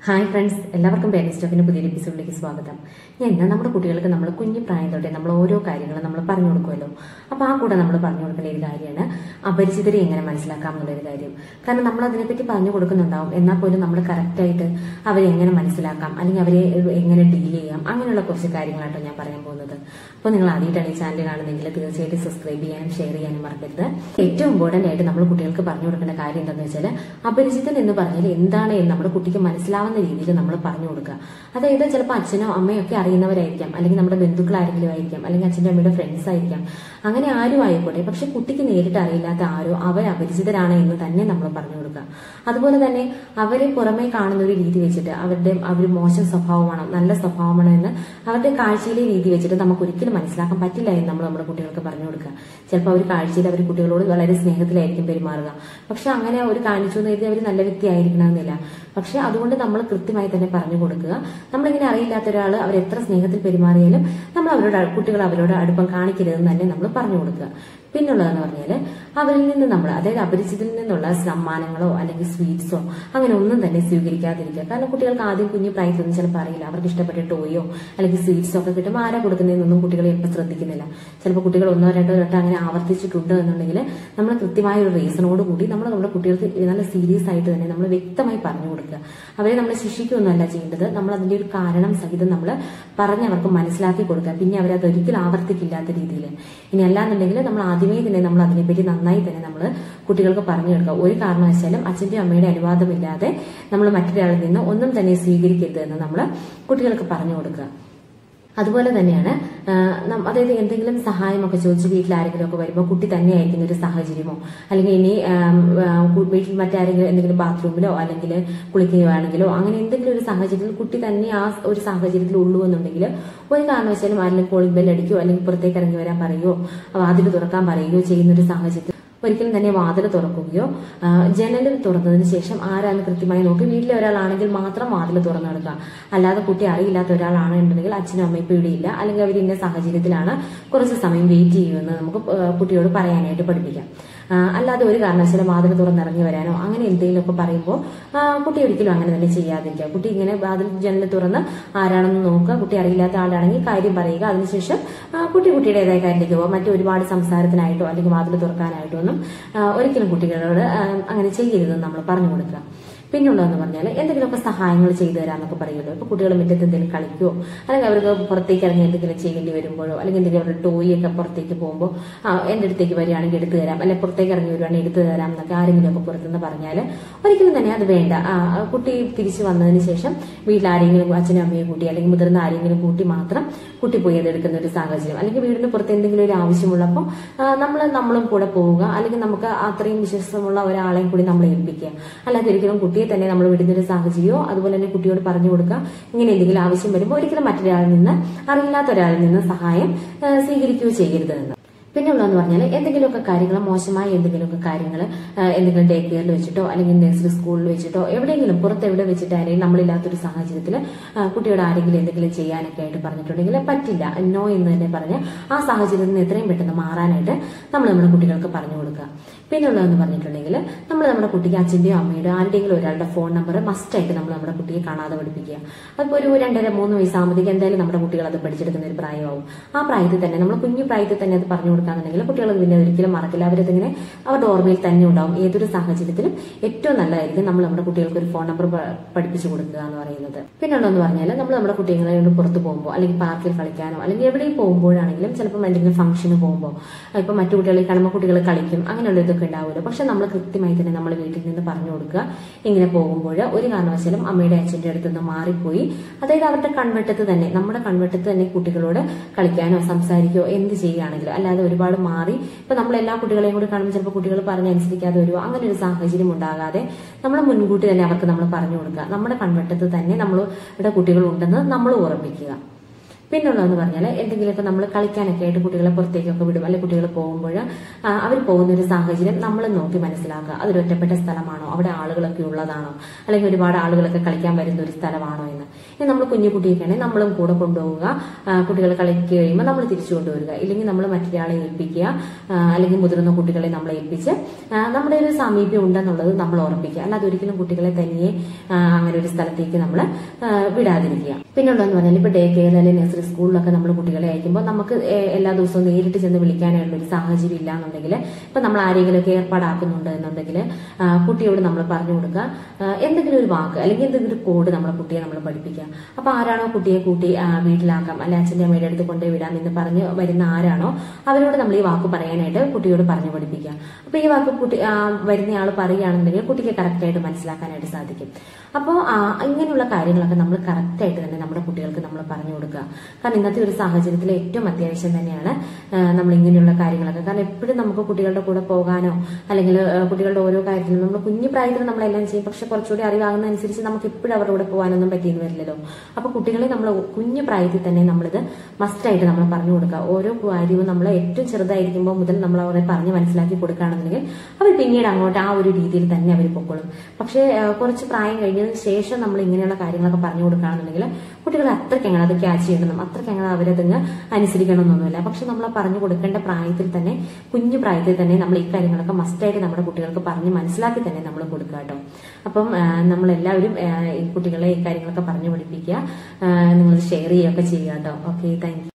Hi friends, എല്ലാവർക്കും parents ടോക്കിന്റെ പുതിയൊരു എപ്പിസോഡിലേക്ക് സ്വാഗതം. ഞാൻ ഇന്ന് നമ്മുടെ കുട്ടികൾക്ക് നമ്മൾ കുഞ്ഞു പ്രായം തൊട്ടേ നമ്മൾ ഓരോ കാര്യങ്ങളും നമ്മൾ പറഞ്ഞു കൊടുക്കുമല്ലോ. അപ്പോൾ ആ കൂടെ നമ്മൾ പറഞ്ഞു കൊടുക്കേണ്ട ഒരു കാര്യമാണ് അപരിചിതരെ എങ്ങനെ മനസ്സിലാക്കാം എന്നുള്ളൊരു കാര്യം. കാരണം നമ്മൾ അതിനെപ്പറ്റി പറഞ്ഞു കൊടുക്കുന്നുണ്ടാവും, എന്നാൽ പോലും നമ്മൾ കറക്റ്റായിട്ട് അവരെ എങ്ങനെ മനസ്സിലാക്കാം അല്ലെങ്കിൽ അവരെ എങ്ങനെ ഡീൽ ചെയ്യാം, അങ്ങനെയുള്ള കുറച്ച് കാര്യങ്ങളായിട്ടോ ഞാൻ പറയാൻ പോകുന്നത്. അപ്പോൾ നിങ്ങൾ ആദ്യമായിട്ടാണ് ഈ ചാനൽ കാണുന്നതെങ്കിൽ തീർച്ചയായിട്ടും സബ്സ്ക്രൈബ് ചെയ്യാനും ഷെയർ ചെയ്യാനും മറക്കരുത്. ഏറ്റവും ഇമ്പോർട്ടന്റ് ആയിട്ട് നമ്മൾ കുട്ടികൾക്ക് പറഞ്ഞു കൊടുക്കേണ്ട കാര്യം എന്താണെന്ന് വെച്ചാൽ അപരിചിതൻ എന്ന് പറഞ്ഞാൽ എന്താണ് എന്ന് നമ്മുടെ കുട്ടിക്ക് മനസ്സിലാവുന്ന രീതിയിൽ നമ്മൾ പറഞ്ഞു കൊടുക്കുക. അതായത് ചിലപ്പോൾ അച്ഛനോ അമ്മയോ ഒക്കെ അറിയുന്നവരായിരിക്കാം, അല്ലെങ്കിൽ നമ്മുടെ ബന്ധുക്കൾ ആരെങ്കിലും ആയിരിക്കാം, അല്ലെങ്കിൽ അച്ഛൻ്റെ അമ്മയുടെ ഫ്രണ്ട്സ് ആയിരിക്കാം, അങ്ങനെ ആരും ആയിക്കോട്ടെ. പക്ഷെ കുട്ടിക്ക് നേരിട്ട് അറിയില്ലാത്ത ആരോ അവർ അപരിചിതരാണ് എന്ന് തന്നെ നമ്മൾ പറഞ്ഞു കൊടുക്കുക. അതുപോലെ തന്നെ അവരെ പുറമേ കാണുന്ന ഒരു രീതി വെച്ചിട്ട് അവർ മോശം സ്വഭാവമാണോ നല്ല സ്വഭാവമാണോ എന്ന് അവരുടെ കാഴ്ചയിലെ രീതി വെച്ചിട്ട് നമുക്ക് ഒരിക്കലും മനസ്സിലാക്കാൻ പറ്റില്ല എന്ന് നമ്മൾ നമ്മുടെ കുട്ടികൾക്ക് പറഞ്ഞു കൊടുക്കുക. ചിലപ്പോൾ അവർ കാഴ്ചയിൽ അവർ കുട്ടികളോട് വളരെ സ്നേഹത്തിലായിരിക്കും പെരുമാറുക. പക്ഷെ അങ്ങനെ ഒരു കാണിച്ചു എന്ന് കരുതി അവർ നല്ല വ്യക്തി ആയിരിക്കണമെന്നില്ല. പക്ഷെ അതുകൊണ്ട് നമ്മൾ കൃത്യമായി തന്നെ പറഞ്ഞു കൊടുക്കുക. നമ്മളിങ്ങനെ അറിയില്ലാത്ത ഒരാൾ അവർ എത്ര സ്നേഹത്തിൽ പെരുമാറിയാലും നമ്മൾ കുട്ടികൾ അവരോട് അടുപ്പം കാണിക്കരുതെന്ന് തന്നെ നമ്മൾ പറഞ്ഞു കൊടുക്കുക. പിന്നുള്ളതെന്ന് പറഞ്ഞാൽ അവരിൽ നിന്ന് നമ്മൾ, അതായത് അപരിചിതരിൽ നിന്നുള്ള സമ്മാനങ്ങളോ അല്ലെങ്കിൽ സ്വീറ്റ്സോ അങ്ങനെ ഒന്നും തന്നെ സ്വീകരിക്കാതിരിക്കുക. കാരണം കുട്ടികൾക്ക് ആദ്യം കുഞ്ഞു പ്രായത്തിലൊന്നും ചിലപ്പോൾ അറിയില്ല. അവർക്ക് ഇഷ്ടപ്പെട്ട ടോയോ അല്ലെങ്കിൽ സ്വീറ്റ്സോ ഒക്കെ കിട്ടുമ്പോൾ ആരാ കൊടുക്കുന്നതെന്നൊന്നും കുട്ടികൾ ചിലപ്പോൾ ശ്രദ്ധിക്കുന്നില്ല. ചിലപ്പോൾ കുട്ടികൾ ഒന്നോ രണ്ടോ വട്ടം അങ്ങനെ ആവർത്തിച്ചിട്ടുണ്ട് എന്നുണ്ടെങ്കിൽ നമ്മൾ കൃത്യമായ ഒരു റീസണോട് കൂടി നമ്മുടെ കുട്ടികൾക്ക് നല്ല സീരിയസ് ആയിട്ട് തന്നെ നമ്മൾ വ്യക്തമായി പറഞ്ഞു കൊടുക്കുക. അവരെ നമ്മൾ ശിക്ഷിക്കുകയൊന്നുമല്ല ചെയ്യേണ്ടത്. നമ്മൾ അതിന്റെ ഒരു കാരണം സഹിതം നമ്മൾ പറഞ്ഞവർക്ക് മനസ്സിലാക്കി കൊടുക്കുക. പിന്നെ അവരത് ഒരിക്കലും ആവർത്തിക്കില്ലാത്ത രീതിയിൽ. ഇനി അല്ലാന്നുണ്ടെങ്കിൽ നമ്മൾ ആദ്യമേ തന്നെ നമ്മൾ അതിനെപ്പറ്റി നന്നായി തന്നെ നമ്മൾ കുട്ടികൾക്ക് പറഞ്ഞു കൊടുക്കുക. ഒരു കാരണവശാലും അച്ഛൻ്റെ അമ്മയുടെ അനുവാദമില്ലാതെ നമ്മൾ മറ്റൊരാളിൽ നിന്ന് ഒന്നും തന്നെ സ്വീകരിക്കരുത് എന്ന് നമ്മൾ കുട്ടികൾക്ക് പറഞ്ഞു കൊടുക്കുക. അതുപോലെ തന്നെയാണ് അതായത് എന്തെങ്കിലും സഹായമൊക്കെ ചോദിച്ച് വീട്ടിൽ ആരെങ്കിലും ഒക്കെ വരുമ്പോൾ കുട്ടി തന്നെയായിരിക്കുന്ന ഒരു സാഹചര്യമോ അല്ലെങ്കിൽ ഇനി വീട്ടിൽ മറ്റാരെങ്കിലും എന്തെങ്കിലും ബാത്റൂമിലോ അല്ലെങ്കിൽ കുളിക്കുകയാണെങ്കിലോ അങ്ങനെ എന്തെങ്കിലും ഒരു സാഹചര്യത്തിൽ കുട്ടി തന്നെ ആ ഒരു സാഹചര്യത്തിൽ ഉള്ളൂ എന്നുണ്ടെങ്കിൽ ഒരു കാരണവശാലും ആരെങ്കിലും കോളിംഗ് ബെൽ അടിക്കുകയോ അല്ലെങ്കിൽ പുറത്തേക്ക് ഇറങ്ങി വരാൻ പറയുകയോ വാതിൽ തുറക്കാൻ പറയുകയോ ചെയ്യുന്ന ഒരു സാഹചര്യത്തിൽ ഒരിക്കലും തന്നെ വാതിൽ തുറക്കുകയോ ജനലിൽ തുറന്നതിന് ശേഷം ആരാന്ന് കൃത്യമായി നോക്കി വീട്ടിലെ ഒരാളാണെങ്കിൽ മാത്രം വാതിൽ തുറന്നു കൊടുക്കുക. അല്ലാതെ കുട്ടി അറിയില്ലാത്ത ഒരാളാണെന്നുണ്ടെങ്കിൽ അച്ഛനും അമ്മയും ഇപ്പോൾ ഇവിടെയില്ല അല്ലെങ്കിൽ അവർ ഇന്ന സാഹചര്യത്തിലാണ് കുറച്ച് സമയം വെയിറ്റ് ചെയ്യുമെന്ന് നമുക്ക് കുട്ടിയോട് പറയാനായിട്ട് പഠിപ്പിക്കാം. അല്ലാതെ ഒരു കാരണവശാലും വാതിൽ തുറന്നിറങ്ങി വരാനോ അങ്ങനെ എന്തെങ്കിലുമൊക്കെ പറയുമ്പോൾ കുട്ടി ഒരിക്കലും അങ്ങനെ തന്നെ ചെയ്യാതിരിക്കുക. കുട്ടി ഇങ്ങനെ വാതിൽ ജനലിൽ തുറന്ന് ആരാണെന്ന് നോക്കുക. കുട്ടി അറിയില്ലാത്ത ആളാണെങ്കിൽ കാര്യം പറയുക. അതിനുശേഷം കുട്ടിയുടേതായ കാര്യത്തിലേക്ക് പോകാം. ഒരുപാട് സംസാരത്തിനായിട്ടോ അല്ലെങ്കിൽ വാതിൽ തുറക്കാനായിട്ടോ ഒന്നും ഒരിക്കലും കുട്ടികളോട് അങ്ങനെ ചെയ്യരുതെന്ന് നമ്മൾ പറഞ്ഞു കൊടുക്കുക. പിന്നുള്ളതെന്ന് പറഞ്ഞാൽ എന്തെങ്കിലുമൊക്കെ സഹായങ്ങൾ ചെയ്തു തരാമെന്നൊക്കെ പറയുമല്ലോ. ഇപ്പോൾ കുട്ടികൾ മുറ്റത്ത് എന്തെങ്കിലും കളിക്കുകയോ അല്ലെങ്കിൽ അവർക്ക് പുറത്തേക്ക് ഇറങ്ങി എന്തെങ്കിലും ചെയ്യേണ്ടി വരുമ്പോഴോ അല്ലെങ്കിൽ എന്തെങ്കിലും അവരുടെ ടോയ് ഒക്കെ പുറത്തേക്ക് പോകുമ്പോൾ എൻ്റെ അടുത്തേക്ക് വരികയാണെങ്കിൽ എടുത്തു തരാം, അല്ലെങ്കിൽ പുറത്തേക്ക് ഇറങ്ങി വരുവാണെങ്കിൽ എടുത്തു തരാം എന്നൊക്കെ ആരെങ്കിലും ഒക്കെ പുറത്തുനിന്ന് പറഞ്ഞാൽ ഒരിക്കലും തന്നെ അത് വേണ്ട. കുട്ടി തിരിച്ചു വന്നതിന് ശേഷം വീട്ടിൽ ആരെങ്കിലും അച്ഛനും അമ്മയും കൂട്ടി അല്ലെങ്കിൽ മുതിർന്ന ആരെങ്കിലും കൂട്ടി മാത്രം കുട്ടി പോയി അത് എടുക്കുന്ന ഒരു സാഹചര്യം, അല്ലെങ്കിൽ വീടിന് പുറത്ത് എന്തെങ്കിലും ഒരു ആവശ്യമുള്ളപ്പോൾ നമ്മളും കൂടെ പോവുക, അല്ലെങ്കിൽ നമുക്ക് അത്രയും വിശ്വാസമുള്ള ഒരാളെയും കൂടി നമ്മൾ ഏൽപ്പിക്കുക. അല്ലാതെ ഒരിക്കലും കുട്ടിയെ തന്നെ നമ്മൾ വിടുന്നൊരു സാഹചര്യമോ അതുപോലെ തന്നെ കുട്ടിയോട് പറഞ്ഞു കൊടുക്കുക. ഇങ്ങനെ എന്തെങ്കിലും ആവശ്യം വരുമ്പോൾ ഒരിക്കലും മറ്റൊരാളിൽ നിന്ന് അറിയില്ലാത്ത ഒരാളിൽ നിന്ന് സഹായം സ്വീകരിക്കുകയോ ചെയ്യരുത് എന്ന്. പിന്നെ ഉള്ളതെന്ന് പറഞ്ഞാൽ എന്തെങ്കിലുമൊക്കെ കാര്യങ്ങൾ മോശമായ എന്തെങ്കിലുമൊക്കെ കാര്യങ്ങൾ എന്തെങ്കിലും ഡേ കെയറിൽ വെച്ചിട്ടോ അല്ലെങ്കിൽ നഴ്സറി സ്കൂളിൽ വെച്ചിട്ടോ എവിടെയെങ്കിലും പുറത്തെവിടെ വെച്ചിട്ടായാലും നമ്മളില്ലാത്തൊരു സാഹചര്യത്തിൽ കുട്ടിയോട് ആരെങ്കിലും എന്തെങ്കിലും ചെയ്യാനൊക്കെ ആയിട്ട് പറഞ്ഞിട്ടുണ്ടെങ്കിൽ പറ്റില്ല, നോ എന്ന് തന്നെ പറഞ്ഞ് ആ സാഹചര്യത്തിൽ നിന്ന് എത്രയും പെട്ടെന്ന് മാറാനായിട്ട് നമ്മൾ നമ്മുടെ കുട്ടികൾക്ക് പറഞ്ഞു കൊടുക്കുക. പിന്നെ ഉള്ളതെന്ന് പറഞ്ഞിട്ടുണ്ടെങ്കിൽ നമ്മൾ നമ്മുടെ കുട്ടിക്ക് അച്ഛൻ്റെയോ അമ്മയുടെയോ ആരുടെയെങ്കിലും ഒരാളുടെ ഫോൺ നമ്പർ മസ്റ്റായിട്ട് നമ്മൾ നമ്മുടെ കുട്ടിയെ കാണാതെ പഠിപ്പിക്കുക. അതിപ്പോൾ ഒരു 2.5-3 വയസ്സാകുമ്പോഴത്തേക്ക് എന്തായാലും നമ്മുടെ കുട്ടികൾ അത് പഠിച്ചെടുക്കുന്ന ഒരു പ്രായമാവും. ആ പ്രായത്തിൽ തന്നെ നമ്മൾ കുഞ്ഞു പ്രായത്തിൽ തന്നെ അത് പറഞ്ഞു കൊടുക്കുകയാണെന്നുണ്ടെങ്കിൽ കുട്ടികൾ പിന്നെ ഒരിക്കലും മറക്കില്ല. അവരതിങ്ങനെ അവരുടെ ഓർമ്മയിൽ തന്നെ ഉണ്ടാവും. ഏതൊരു സാഹചര്യത്തിലും ഏറ്റവും നല്ലതായിരിക്കും നമ്മൾ നമ്മുടെ കുട്ടികൾക്ക് ഒരു ഫോൺ നമ്പർ പഠിപ്പിച്ചു കൊടുക്കുക എന്ന് പറയുന്നത്. പിന്നുള്ളതെന്ന് പറഞ്ഞാൽ നമ്മൾ നമ്മുടെ കുട്ടികളെ കൊണ്ട് പുറത്ത് പോകുമ്പോൾ അല്ലെങ്കിൽ പാർക്കിൽ കളിക്കാനോ അല്ലെങ്കിൽ എവിടെയും പോകുമ്പോഴാണെങ്കിലും ചിലപ്പോൾ എന്തെങ്കിലും ഫംഗ്ഷന് പോകുമ്പോൾ ഇപ്പം മറ്റു കുട്ടികളെ കാണുമ്പോൾ കുട്ടികൾ കളിക്കും, അങ്ങനെയുള്ള ഇതൊക്കെ ഉണ്ടാവുമല്ലോ. പക്ഷെ നമ്മൾ കൃത്യമായി തന്നെ നമ്മൾ വീട്ടിൽ നിന്ന് പറഞ്ഞു കൊടുക്കുക. ഇങ്ങനെ പോകുമ്പോൾ ഒരു കാരണവശാലും അമ്മയുടെ അച്ഛൻ്റെ അടുത്ത് നിന്ന് മാറിപ്പോയി, അതായത് അവരുടെ കൺവെട്ടത്ത് തന്നെ നമ്മുടെ കൺവെട്ടത്ത് തന്നെ കുട്ടികളോട് കളിക്കാനോ സംസാരിക്കുകയോ എന്ത് ചെയ്യുകയാണെങ്കിലും, അല്ലാതെ ഒരുപാട് മാറി ഇപ്പൊ നമ്മൾ എല്ലാ കുട്ടികളെയും കൂടി കാണുമ്പോൾ ചിലപ്പോൾ കുട്ടികൾ പറഞ്ഞനുസരിക്കാതെ വരുമോ അങ്ങനെ ഒരു സാഹചര്യം ഉണ്ടാകാതെ നമ്മൾ മുൻകൂട്ടി തന്നെ അവർക്ക് നമ്മൾ പറഞ്ഞു കൊടുക്കുക. നമ്മുടെ കൺവെട്ടത്ത് തന്നെ നമ്മളുടെ കുട്ടികൾ ഉണ്ടെന്ന് നമ്മൾ ഓർമ്മിക്കുക. പിന്നുള്ളതെന്ന് പറഞ്ഞാൽ എന്തെങ്കിലുമൊക്കെ നമ്മൾ കളിക്കാനൊക്കെ ആയിട്ട് കുട്ടികളെ പുറത്തേക്കൊക്കെ വിടും, അല്ലെങ്കിൽ കുട്ടികൾ പോകുമ്പോൾ അവർ പോകുന്ന ഒരു സാഹചര്യം നമ്മൾ നോക്കി മനസ്സിലാക്കുക. അതൊരു ഒറ്റപ്പെട്ട സ്ഥലമാണോ, അവിടെ ആളുകളൊക്കെ ഉള്ളതാണോ, അല്ലെങ്കിൽ ഒരുപാട് ആളുകളൊക്കെ കളിക്കാൻ വരുന്ന ഒരു സ്ഥലമാണോ എന്ന്. ഇനി നമ്മൾ കുഞ്ഞു കുട്ടിയൊക്കെയാണെങ്കിൽ നമ്മളും കൂടെ കൊണ്ടുപോവുക, കുട്ടികൾ കളിക്കുക കഴിയുമ്പോൾ നമ്മൾ തിരിച്ചു കൊണ്ടുവരിക. ഇല്ലെങ്കിൽ നമ്മൾ മറ്റൊരാളെ ഏൽപ്പിക്കുക, അല്ലെങ്കിൽ മുതിർന്ന കുട്ടികളെ നമ്മളെ ഏൽപ്പിച്ച് നമ്മുടെ ഒരു സാമീപ്യം ഉണ്ടെന്നുള്ളത് നമ്മൾ ഓർമ്മിക്കുക. അല്ലാതെ ഒരിക്കലും കുട്ടികളെ തനിയെ അങ്ങനെ ഒരു സ്ഥലത്തേക്ക് നമ്മൾ വിടാതിരിക്കുക. പിന്നുള്ളതെന്ന് പറഞ്ഞാൽ ഇപ്പൊ ഡേ കെയർ അല്ലെങ്കിൽ നഴ്സറി സ്കൂളിലൊക്കെ നമ്മൾ കുട്ടികളെ അയക്കുമ്പോൾ നമുക്ക് എല്ലാ ദിവസവും നേരിട്ട് ചെന്ന് വിളിക്കാനായിട്ടുള്ള ഒരു സാഹചര്യം ഇല്ല എന്നുണ്ടെങ്കിൽ, ഇപ്പൊ നമ്മൾ ആരെങ്കിലുമൊക്കെ ഏർപ്പാടാക്കുന്നുണ്ട് എന്നുണ്ടെങ്കിൽ കുട്ടിയോട് നമ്മൾ പറഞ്ഞു കൊടുക്കുക, എന്തെങ്കിലും ഒരു വാക്ക് അല്ലെങ്കിൽ എന്തെങ്കിലും ഒരു കോഡ് നമ്മളെ കുട്ടിയെ നമ്മൾ പഠിപ്പിക്കുക. അപ്പൊ ആരാണോ കുട്ടിയെ കൂട്ടി വീട്ടിലാക്കാം അല്ലെ അച്ഛൻ്റെ അമ്മയുടെ അടുത്ത് കൊണ്ടുപോയി വിടാം എന്ന് പറഞ്ഞ് വരുന്ന ആരാണോ അവരോട് നമ്മൾ ഈ വാക്ക് പറയാനായിട്ട് കുട്ടിയോട് പറഞ്ഞു പഠിപ്പിക്കുക. അപ്പൊ ഈ വാക്ക് കുട്ടി വരുന്നയാൾ പറയുകയാണെന്നുണ്ടെങ്കിൽ കുട്ടിക്ക് കറക്റ്റായിട്ട് മനസ്സിലാക്കാനായിട്ട് സാധിക്കും. അപ്പോൾ ഇങ്ങനെയുള്ള കാര്യങ്ങളൊക്കെ നമ്മൾ കറക്റ്റായിട്ട് തന്നെ നമ്മുടെ കുട്ടികൾക്ക് നമ്മൾ പറഞ്ഞു കൊടുക്കുക. കാരണം ഇന്നത്തെ ഒരു സാഹചര്യത്തിൽ ഏറ്റവും അത്യാവശ്യം തന്നെയാണ് നമ്മൾ ഇങ്ങനെയുള്ള കാര്യങ്ങളൊക്കെ. കാരണം എപ്പോഴും നമുക്ക് കുട്ടികളുടെ കൂടെ പോകാനോ അല്ലെങ്കിൽ കുട്ടികളുടെ ഓരോ കാര്യത്തിലും നമ്മൾ കുഞ്ഞു പ്രായത്തിൽ നമ്മളെല്ലാം ചെയ്യും, പക്ഷെ കുറച്ചുകൂടി അറിവാകുന്നതനുസരിച്ച് നമുക്ക് എപ്പോഴും അവരുടെ കൂടെ പോകാനൊന്നും പറ്റിയെന്ന് വരില്ലല്ലോ. അപ്പൊ കുട്ടികളെ നമ്മൾ കുഞ്ഞു പ്രായത്തിൽ തന്നെ നമ്മളിത് മസ്റ്റായിട്ട് നമ്മൾ പറഞ്ഞു കൊടുക്കുക. ഓരോ കാര്യവും നമ്മൾ ഏറ്റവും ചെറുതായിരിക്കുമ്പോൾ മുതൽ നമ്മൾ അവരെ പറഞ്ഞ് മനസ്സിലാക്കി കൊടുക്കുകയാണെന്നുണ്ടെങ്കിൽ അവർ പിന്നീട് അങ്ങോട്ട് ആ ഒരു രീതിയിൽ തന്നെ അവർ പൊക്കോളും. പക്ഷേ കുറച്ച് പ്രായം കഴിഞ്ഞതിന് ശേഷം നമ്മൾ ഇങ്ങനെയുള്ള കാര്യങ്ങളൊക്കെ പറഞ്ഞു കൊടുക്കുകയാണെന്നുണ്ടെങ്കിൽ കുട്ടികൾ അത്രയ്ക്ക് അങ്ങനെ അത് ക്യാച്ച് ചെയ്യണം, അത്രയ്ക്ക് അങ്ങനെ അവരതങ്ങ് അനുസരിക്കണമെന്നൊന്നുമില്ല. പക്ഷെ നമ്മൾ പറഞ്ഞു കൊടുക്കേണ്ട പ്രായത്തിൽ തന്നെ, കുഞ്ഞു പ്രായത്തിൽ തന്നെ നമ്മൾ ഈ കാര്യങ്ങളൊക്കെ മസ്റ്റായിട്ട് നമ്മുടെ കുട്ടികൾക്ക് പറഞ്ഞ് മനസ്സിലാക്കി തന്നെ നമ്മൾ കൊടുക്കുക കേട്ടോ. അപ്പം നമ്മളെല്ലാവരും ഈ കുട്ടികളെ ഈ കാര്യങ്ങളൊക്കെ പറഞ്ഞു പഠിപ്പിക്കുക, നിങ്ങൾ ഷെയർ ചെയ്യുകയൊക്കെ ചെയ്യുക കേട്ടോ. Okay, thank U.